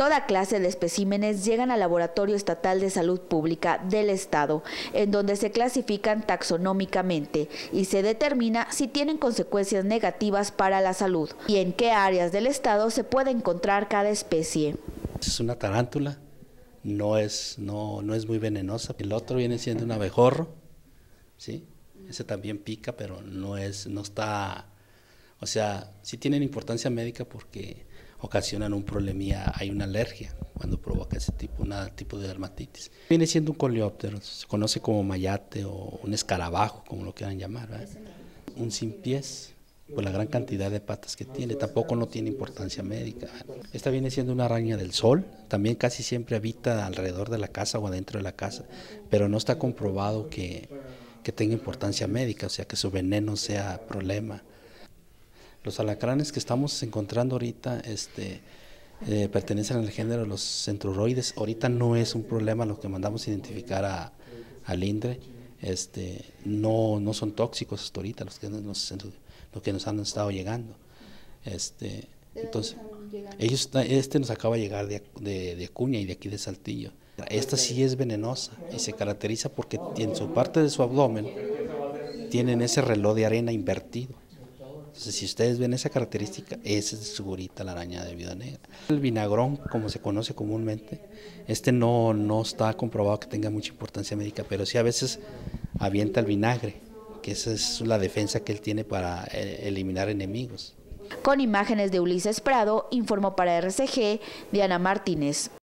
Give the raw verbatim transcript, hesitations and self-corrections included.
Toda clase de especímenes llegan al Laboratorio Estatal de Salud Pública del Estado, en donde se clasifican taxonómicamente y se determina si tienen consecuencias negativas para la salud y en qué áreas del estado se puede encontrar cada especie. Es una tarántula, no es, no, no es muy venenosa. El otro viene siendo un abejorro, ¿sí? Ese también pica, pero no es, no está, o sea, sí tienen importancia médica porque ocasionan un problemilla, hay una alergia cuando provoca ese tipo, una tipo de dermatitis. Viene siendo un coleóptero, se conoce como mayate o un escarabajo, como lo quieran llamar, ¿verdad? Un sin pies, por la gran cantidad de patas que tiene, tampoco no tiene importancia médica. Esta viene siendo una araña del sol, también casi siempre habita alrededor de la casa o adentro de la casa, pero no está comprobado que, que tenga importancia médica, o sea que su veneno sea problema. Los alacranes que estamos encontrando ahorita este, eh, pertenecen al género de los centruroides. Ahorita no es un problema lo que mandamos a identificar a, al INDRE. Este, no, no son tóxicos hasta ahorita los que nos, los que nos han estado llegando. Este, entonces, ellos, este nos acaba de llegar de, de, de Acuña y de aquí de Saltillo. Esta sí es venenosa y se caracteriza porque en su parte de su abdomen tienen ese reloj de arena invertido. Entonces, si ustedes ven esa característica, esa es segurita la araña de viuda negra. El vinagrón, como se conoce comúnmente, este no, no está comprobado que tenga mucha importancia médica, pero sí a veces avienta el vinagre, que esa es la defensa que él tiene para eliminar enemigos. Con imágenes de Ulises Prado, informó para R C G, Diana Martínez.